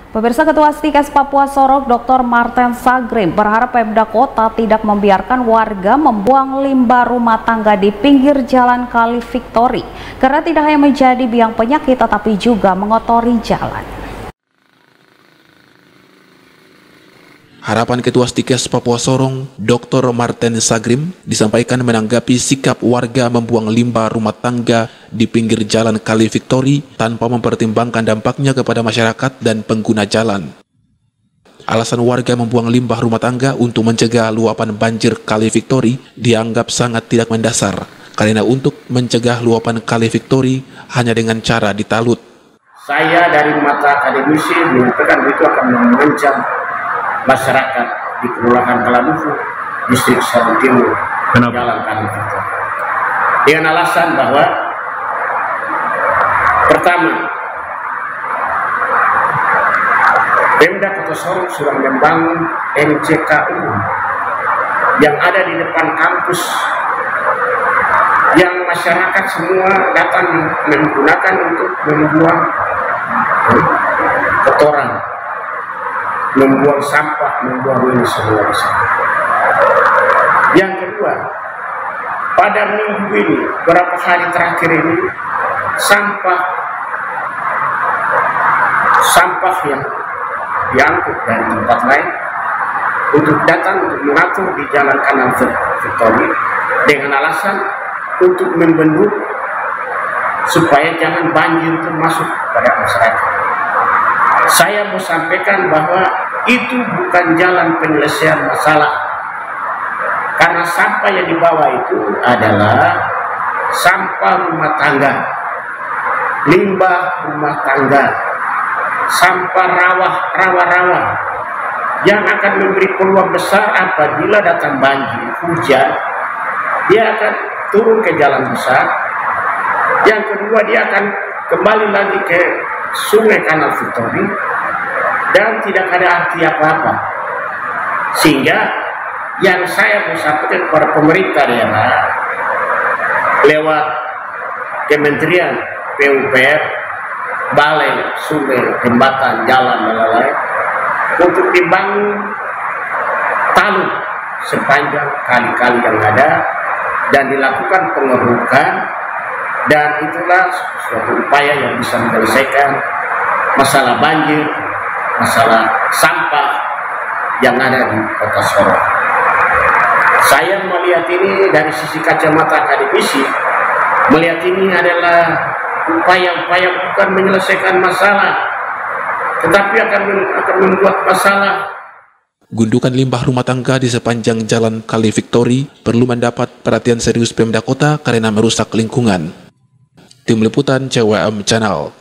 Pemirsa, Ketua Stikes Papua Sorong Dr. Marten Sagrim berharap Pemda Kota tidak membiarkan warga membuang limbah rumah tangga di pinggir jalan Kali Victory karena tidak hanya menjadi biang penyakit tetapi juga mengotori jalan. Harapan Ketua Stikes Papua Sorong, Dr. Marten Sagrim, disampaikan menanggapi sikap warga membuang limbah rumah tangga di pinggir jalan Kali Victory tanpa mempertimbangkan dampaknya kepada masyarakat dan pengguna jalan. Alasan warga membuang limbah rumah tangga untuk mencegah luapan banjir Kali Victory dianggap sangat tidak mendasar, karena untuk mencegah luapan Kali Victory hanya dengan cara ditalut. Saya dari mata akademisi menyatakan itu akan mengancam masyarakat di Kelurahan Kalabufu, Distrik Sabun Timur, Jalan Kali Victory. Dengan alasan bahwa pertama, Pemda Kota Sorong sudah membangun MCKU yang ada di depan kampus, yang masyarakat semua datang menggunakan untuk membuang kotoran, membuang sampah, membuang ini semua di sana. Yang kedua, pada minggu ini, beberapa hari terakhir ini, sampah yang diangkut dari tempat lain untuk datang untuk mengatur di jalan Kanal Victory dengan alasan untuk membendung supaya jangan banjir itu masuk pada masyarakat. Saya mau sampaikan bahwa itu bukan jalan penyelesaian masalah, karena sampah yang dibawa itu adalah sampah rumah tangga, limbah rumah tangga, sampah rawa-rawa yang akan memberi peluang besar apabila datang banjir, hujan, dia akan turun ke jalan besar. Yang kedua, dia akan kembali lagi ke Sungai Kanal Victory dan tidak ada arti apa-apa. Sehingga yang saya mau sampaikan kepada pemerintah daerah lewat Kementerian PUPR, balai, sungai, jembatan, jalan, dan lain-lain, untuk dibangun talud sepanjang kali-kali yang ada dan dilakukan pengerukan, dan itulah suatu upaya yang bisa menyelesaikan masalah banjir, masalah sampah yang ada di Kota Sorong. Saya melihat ini dari sisi kacamata akademisi, melihat ini adalah upaya-upaya bukan menyelesaikan masalah, tetapi akan membuat masalah. Gundukan limbah rumah tangga di sepanjang jalan Kali Victory perlu mendapat perhatian serius Pemda Kota karena merusak lingkungan. Tim Liputan CWM Channel.